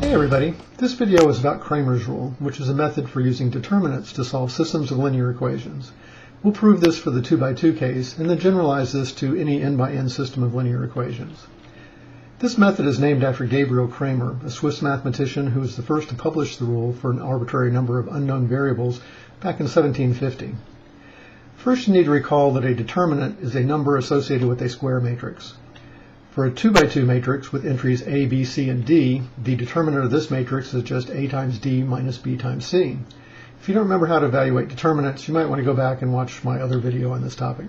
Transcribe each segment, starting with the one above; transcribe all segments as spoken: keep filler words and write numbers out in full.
Hey everybody, this video is about Cramers Rule, which is a method for using determinants to solve systems of linear equations. We'll prove this for the two by two case and then generalize this to any n by n system of linear equations. This method is named after Gabriel Cramer, a Swiss mathematician who was the first to publish the rule for an arbitrary number of unknown variables back in seventeen fifty. First, you need to recall that a determinant is a number associated with a square matrix. For a two by two matrix with entries A, B, C, and D, the determinant of this matrix is just A times D minus B times C. If you don't remember how to evaluate determinants, you might want to go back and watch my other video on this topic.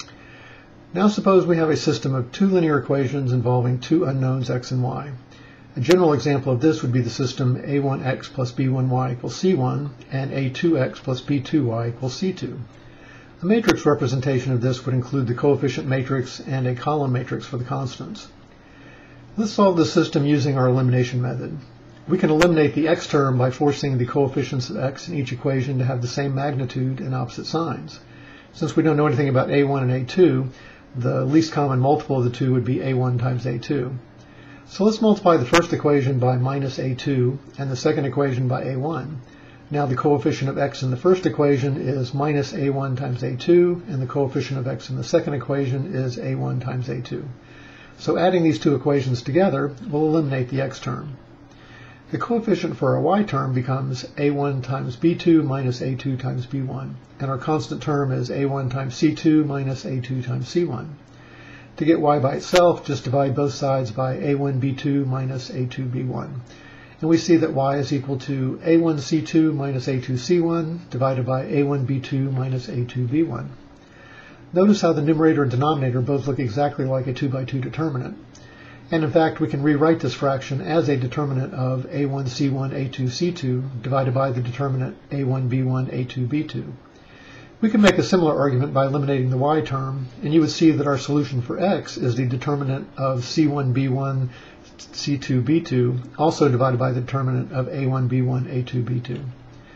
Now suppose we have a system of two linear equations involving two unknowns x and y. A general example of this would be the system a one x plus b one y equals c one and a two x plus b two y equals c two. A matrix representation of this would include the coefficient matrix and a column matrix for the constants. Let's solve this system using our elimination method. We can eliminate the x term by forcing the coefficients of x in each equation to have the same magnitude and opposite signs. Since we don't know anything about a one and a two, the least common multiple of the two would be a one times a two. So let's multiply the first equation by minus a two and the second equation by a one. Now the coefficient of x in the first equation is minus a one times a two, and the coefficient of x in the second equation is a one times a two. So adding these two equations together will eliminate the x term. The coefficient for our y term becomes a one times b two minus a two times b one, and our constant term is a one times c two minus a two times c one. To get y by itself, just divide both sides by a one b two minus a two b one. And we see that y is equal to a one c two minus a two c one divided by a one b two minus a two b one. Notice how the numerator and denominator both look exactly like a two by two determinant. And in fact, we can rewrite this fraction as a determinant of a one c one a two c two divided by the determinant a one b one a two b two. We can make a similar argument by eliminating the y term, and you would see that our solution for x is the determinant of c one b one c two b two, also divided by the determinant of a one b one a two b two.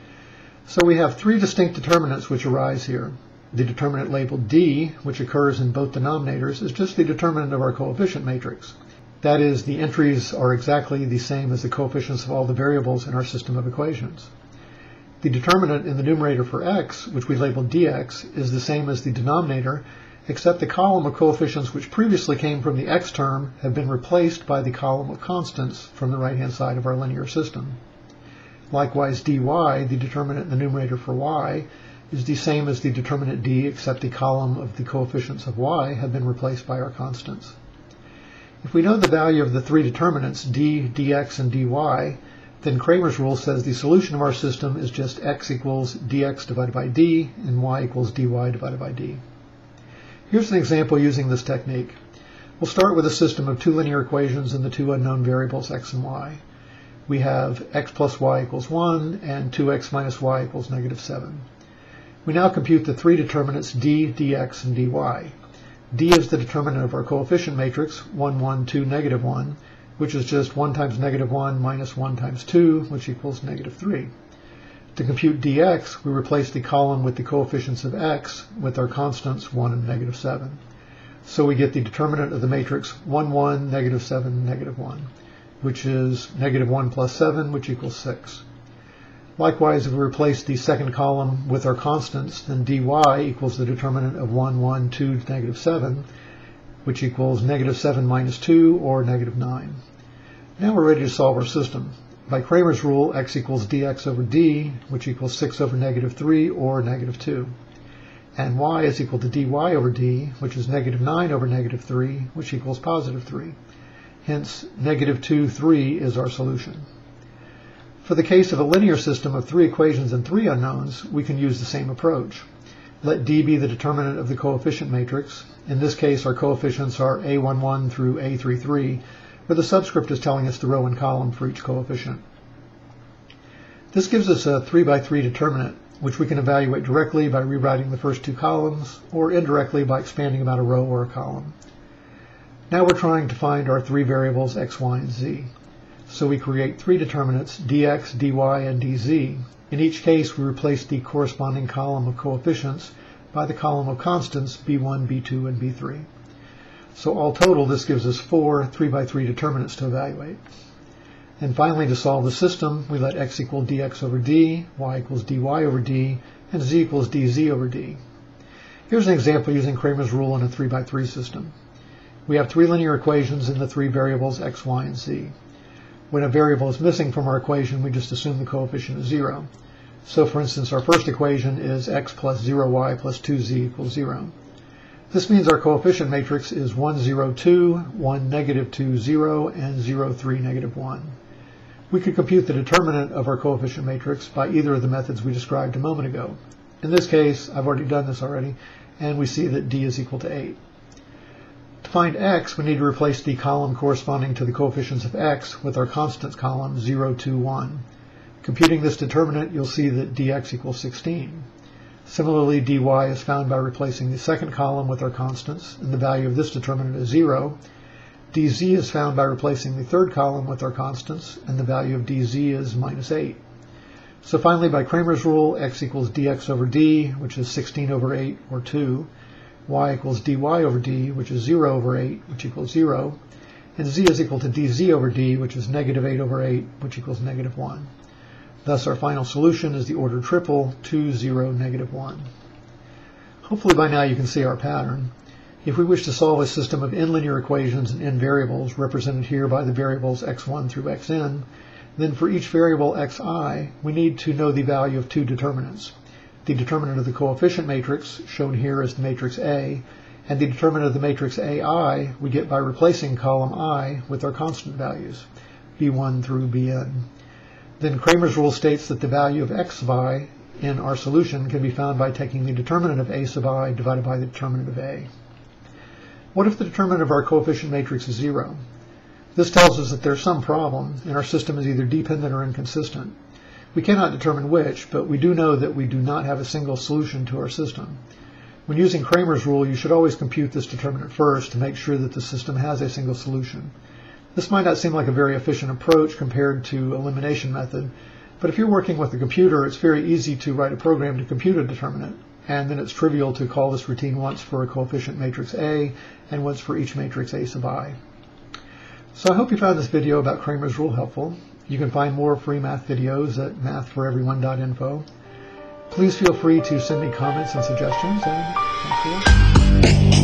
So we have three distinct determinants which arise here. The determinant labeled D, which occurs in both denominators, is just the determinant of our coefficient matrix. That is, the entries are exactly the same as the coefficients of all the variables in our system of equations. The determinant in the numerator for x, which we labeled dx, is the same as the denominator, except the column of coefficients which previously came from the x term have been replaced by the column of constants from the right-hand side of our linear system. Likewise, dy, the determinant in the numerator for y, is the same as the determinant d, except the column of the coefficients of y have been replaced by our constants. If we know the value of the three determinants, d, dx, and dy, then Cramer's rule says the solution of our system is just x equals dx divided by d and y equals dy divided by d. Here's an example using this technique. We'll start with a system of two linear equations and the two unknown variables x and y. We have x plus y equals one and two x minus y equals negative seven. We now compute the three determinants d, dx, and dy. D is the determinant of our coefficient matrix, one, one, two, negative one, which is just one times negative one minus one times two, which equals negative three. To compute dx, we replace the column with the coefficients of x with our constants one and negative seven. So we get the determinant of the matrix one, one, negative seven, negative one, which is negative one plus seven, which equals six. Likewise, if we replace the second column with our constants, then dy equals the determinant of one, one, two, negative seven, which equals negative seven minus two, or negative nine. Now we're ready to solve our system. By Cramer's rule, x equals dx over d, which equals six over negative three, or negative two. And y is equal to dy over d, which is negative nine over negative three, which equals positive three. Hence, negative two, three is our solution. For the case of a linear system of three equations and three unknowns, we can use the same approach. Let d be the determinant of the coefficient matrix. In this case, our coefficients are a one one through a three three, where the subscript is telling us the row and column for each coefficient. This gives us a three by three determinant, which we can evaluate directly by rewriting the first two columns, or indirectly by expanding about a row or a column. Now we're trying to find our three variables x, y, and z. So we create three determinants, dx, dy, and dz. In each case, we replace the corresponding column of coefficients by the column of constants b one, b two, and b three. So all total, this gives us four three by three determinants to evaluate. And finally, to solve the system, we let x equal dx over d, y equals dy over d, and z equals dz over d. Here's an example using Cramers rule in a three by three system. We have three linear equations in the three variables x, y, and z. When a variable is missing from our equation, we just assume the coefficient is zero. So for instance, our first equation is x plus zero y plus two z equals zero. This means our coefficient matrix is one, zero, two, one, negative two, zero, and zero, three, negative one. We could compute the determinant of our coefficient matrix by either of the methods we described a moment ago. In this case, I've already done this already, and we see that d is equal to eight. To find x, we need to replace the column corresponding to the coefficients of x with our constants column zero, two, one. Computing this determinant, you'll see that dx equals sixteen. Similarly, dy is found by replacing the second column with our constants, and the value of this determinant is zero. Dz is found by replacing the third column with our constants, and the value of dz is minus eight. So finally, by Cramers rule, x equals dx over d, which is sixteen over eight, or two. Y equals dy over d, which is zero over eight, which equals zero. And z is equal to dz over d, which is negative eight over eight, which equals negative one. Thus, our final solution is the ordered triple, two, zero, negative one. Hopefully by now you can see our pattern. If we wish to solve a system of n linear equations and n variables, represented here by the variables x one through xn, then for each variable xi, we need to know the value of two determinants. The determinant of the coefficient matrix, shown here as the matrix A, and the determinant of the matrix A I we get by replacing column I with our constant values, b one through bn. Then Cramers rule states that the value of x sub I in our solution can be found by taking the determinant of a sub I divided by the determinant of a. What if the determinant of our coefficient matrix is zero? This tells us that there's some problem, and our system is either dependent or inconsistent. We cannot determine which, but we do know that we do not have a single solution to our system. When using Cramers rule, you should always compute this determinant first to make sure that the system has a single solution. This might not seem like a very efficient approach compared to elimination method, but if you're working with a computer, it's very easy to write a program to compute a determinant, and then it's trivial to call this routine once for a coefficient matrix A and once for each matrix A sub I. So I hope you found this video about Cramers rule helpful. You can find more free math videos at math for everyone dot info. Please feel free to send me comments and suggestions, and thanks for watching.